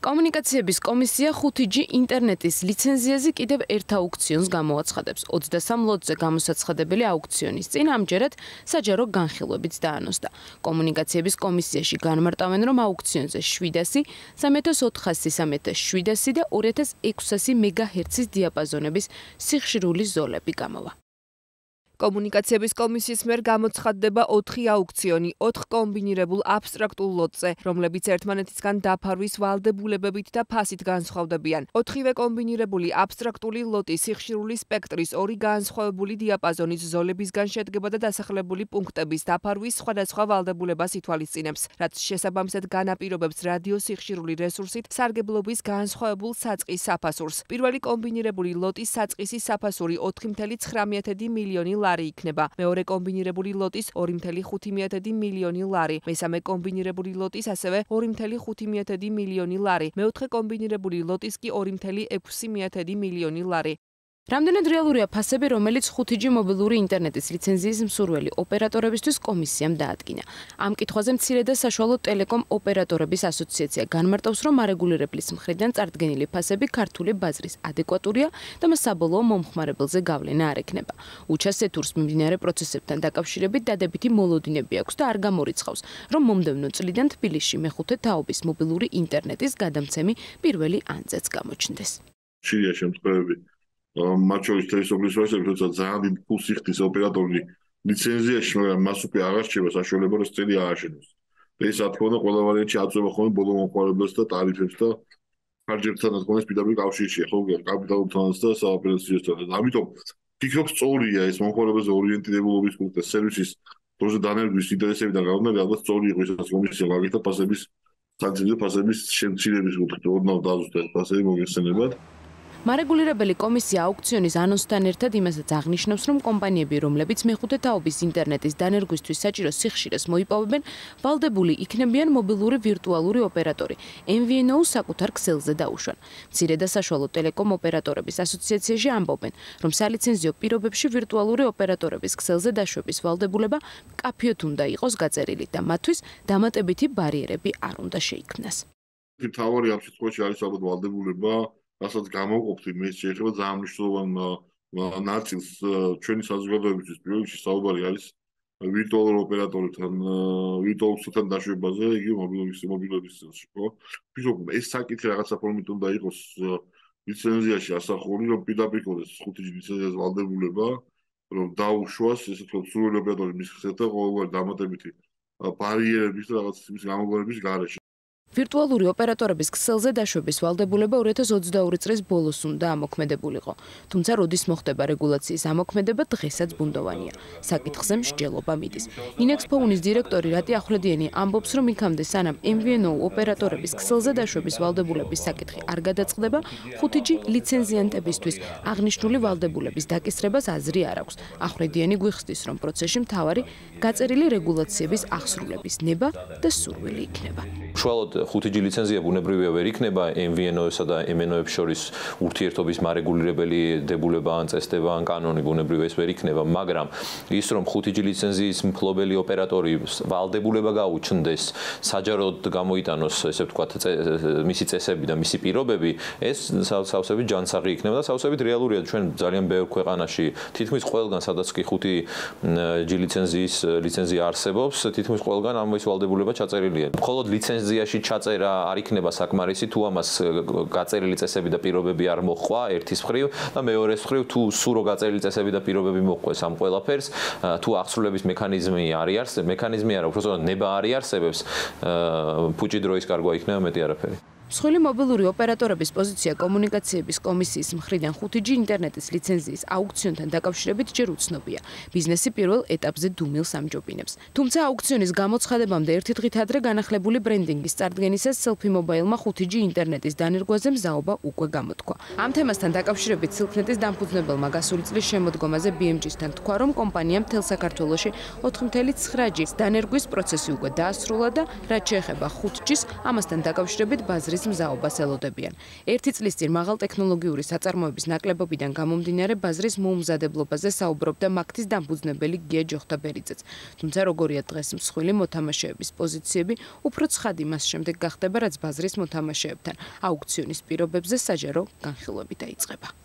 კომუნიკაციების კომისია 5G ინტერნეტის ლიცენზიაზე კიდევ ერთ აუქციონს გამოაცხადებს. 23 ლოტზე გამოსაცხადებელი აუქციონის წინ ამჯერად საჯარო განხილვებიც დაანონსდა. კომუნიკაციების კომისიაში განმარტავენ, რომ აუქციონზე 700, 3400, 3700 და 2600 მეგაჰერცის დიაპაზონების სიხშირული ზოლები გამოვა. კომუნიკაციების კომისიის მიერ გამოცხადდება 4 აუქციონი 4 კომბინირებულ აბსტრაქტულ ლოტზე, რომლებიც ერთმანეთისგან დაფარვის ვალდებულებებით და ფასით განსხვავდებიან. 4-ვე კომბინირებული აბსტრაქტული ლოტი სიხშირული სპექტრის 2 განსხვავებული დიაპაზონის ზოლებისგან შედგება და დასახლებული პუნქტების დაფარვის სხვადასხვა ვალდებულებას ითვალისწინებს, რაც შესაბამისად განაპირობებს რადიო სიხშირული რესურსით სარგებლობის განსხვავებულ საწყის საფასურს. პირველი კომბინირებული ლოტის საწყისი საფასური 4,9 მილიონი ლარი იქნება. მეორე კომბინირებული ლოტის 2,5 მილიონი ლარი, მესამე კომბინირებული ლოტის ასევე 2,5 მილიონი ლარი, მეოთხე კომბინირებული ლოტის კი 2,6 მილიონი ლარი. რამდენად რეალურია ფასები, რომელიც 5G მობილური ინტერნეტის ლიცენზიის მსურველი ოპერატორებისთვის კომისიამ დაადგინა. ამ კითხვაზე მცირე და საშუალო ტელეკომ ოპერატორების ასოციაცია განმარტავს, რომ არეგულირებლის მხრიდან წარდგენილი ფასები ქართული ბაზრის ადეკვატურია და მას საბოლოო მომხმარებელზე გავლენა არ ექნება. უჩასეთურს მიმდინარე პროცესებთან დაკავშირებით დადებითი მოლოდინები აქვს და არ გამორიცხავს, რომ მომდევნო წლიდან თბილისში მეხუთე თაობის მობილური ინტერნეტის გადამცემი პირველი ანძაც გამოჩნდეს. ხშირია შემთხვევები მათ შორის თელესოფლის ვერსიებში, როცა ძალიან დიდ ფულს იხდის ოპერატორი ლიცენზიაში, მაგრამ მას უკვე აღარ რჩება საშუალება, რომ წელი ააშენოს. და ეს რა თქმა უნდა ყველა ვარიანტში აწვევა ხოლმე ბოლო მომხმარებელს და ტარიფებს და ხარჯებთან რა თქმა უნდა პირდაპირ კავშირშია, ხო, კაპიტალურთანაც და საოპერაციოსთან. ამიტომ ფიქრობ სწორია ეს მომხმარებელზე ორიენტირებულობის პუნქტი და სერვისის დროზე დანერგვის ინტერესებიდან გამომდინარე, ალბათ სწორი იყო ისაც კომისია მაგითა ფასების სანქციების ფასების შემცირების კუთხით ოდნავ დაზუსტეთ ფასები მოგეხსენებათ. მარეგულირებელი კომისია აუქციონის ანონსთან ერთად იმასაც აღნიშნავს, რომ კომპანიები, რომლებიც მეხუთე თაობის ინტერნეტის დანერგვისთვის საჭირო სიხშირეს მოიპოვებენ, ვალდებული იქნებიან მობილური ვირტუალური ოპერატორი MVNO-ს საკუთარ ქსელზე დაუშვან. მცირე და საშუალო ტელეკომ ოპერატორების ასოციაციაში ამბობენ, რომ სალიცენზიო პირობებში ვირტუალური ოპერატორების ქსელზე დაშვების ვალდებულება მკაფიოდ უნდა იყოს გაწერილი და მათთვის დამატებითი ბარიერები არ უნდა შეიქმნას. თავარი ამ შემთხვევაში არის ალბათ ვალდებულება რასაც გამოვყოფთ, იმის შეიძლება ძალიან მნიშვნელოვან ნაწილს ჩვენი საზოგადოებისთვის პირველ რიგში საუბარი არის ვირტუალურ ოპერატორთან, ვირტუალურთან დაშვებაზე, იგი მობილობის წელში, ხო? ფიქრობ, ეს საკითხი რაღაცა ფორმით უნდა იყოს ლიცენზიაში ასახული, რომ პირდაპირ იყოს 5G ლიცენზიას ვალდებულება, რომ დაუშვას, ესე ვთქვათ, სრული ოპერატორი მის ქსელთან ყოველგვარი დამატებითი ბარიერების და რაღაც იმის გამოგვარების გარეშე. ვირტუალური ოპერატორების ქსელზე დაშვების ვალდებულება 2022 წლის ბოლოს უნდა ამოქმედებულიყო. თუმცა როდის მოხდება რეგულაციის ამოქმედება დღესაც ბუნდოვანია. საკითხზე მსჯელობა მიდის. ინექსფოუნის დირექტორი რატი ახვლედიანი ამბობს, რომ იქამდე სანამ MVNO ოპერატორების ქსელზე დაშვების ვალდებულების საკითხი არ გადაწყდება, 5G ლიცენზიანტებისთვის აღნიშნული ვალდებულების დაკისრებას აზრი არ აქვს. ახვლედიანი გვიხსნის, რომ პროცესში მთავარი გაწერილი რეგულაციების აღსრულების ნება და სურვილი იქნება. უშუალოდ 5G ლიცენზია ბუნებრივია ვერ იქნება MVNO-სა და MNO-ებს შორის ურთიერთობის მარეგულირებელი დებულება ან წესდება ან კანონი ბუნებრივია ეს ვერ იქნება, მაგრამ ის რომ 5G ლიცენზიის მფლობელი ოპერატორი ვალდებულება გაუჩნდეს საჯაროდ გამოიტანოს, ესე ვთქვათ, მისი წესები და მისი პირობები, ეს სავსებით ჯანსაღი იქნება და სავსებით რეალურია ჩვენ ძალიან ბევრ ქვეყანაში თითქმის ყველგან სადაც კი 5G ლიცენზია არსებობს, თითქმის ყველგან ამის ვალდებულება ჩაწერილია. მხოლოდ ლიცენზიაში ჩაწერა არ იქნება საკმარისი თუ ამას გაწერილი წესები და პირობები არ მოჰყვა ერთის მხრივ და მეორეს მხრივ თუ სურო გაწერილი წესები და პირობები მოჰყვეს ამ ყველაფერს თუ აღსრულების მექანიზმი არა უბრალოდ ნება არ იარსებებს ფუჭი დროის კარგვა იქნება მეტი არაფერი. მსხვილი მობილური ოპერატორების პოზიცია კომუნიკაციების კომისიის მხრიდან 5G ინტერნეტის ლიცენზიის აუქციონთან დაკავშირებით ჯერ უცნობია. ბიზნესი პირველ ეტაპზე დუმილს ამჯობინებს. თუმცა აუქციონის გამოცხადებამდე ერთი დღით ადრე განახლებული ბრენდინგის წარდგენისას Selfie Mobile-მა 5G ინტერნეტის დანერგვაზე მზაობა უკვე გამოთქვა. ამ თემასთან დაკავშირებით Silknet-ის დამფუძნებელმა გასული წლის შემოდგომაზე BMG-სთან თქვა, რომ კომპანიამ მთელ საქართველოში 4,9G დანერგვის პროცესი უკვე დაასრულა და რაც შეეხება 5G-ს, ამასთან დაკავშირებით ბაზრის დღეს მზაობას ელოდებიან. 1 წლის წინ მაღალ ტექნოლოგიური საწარმოების ნაკლებობიდან გამომდინარე ბაზრის მოუმზადებლობაზე საუბრობდა მაქთის დამფუძნებელი გია ჯოხტაბერიძეც. თუმცა როგორია დღეს მსხვილი მოთამაშეების პოზიციები, უფრო ცხადი მას შემდეგ გახდება, რაც ბაზრის მოთამაშეებთან აუქციონის პირობებზე საჯარო განხილვები დაიწყება.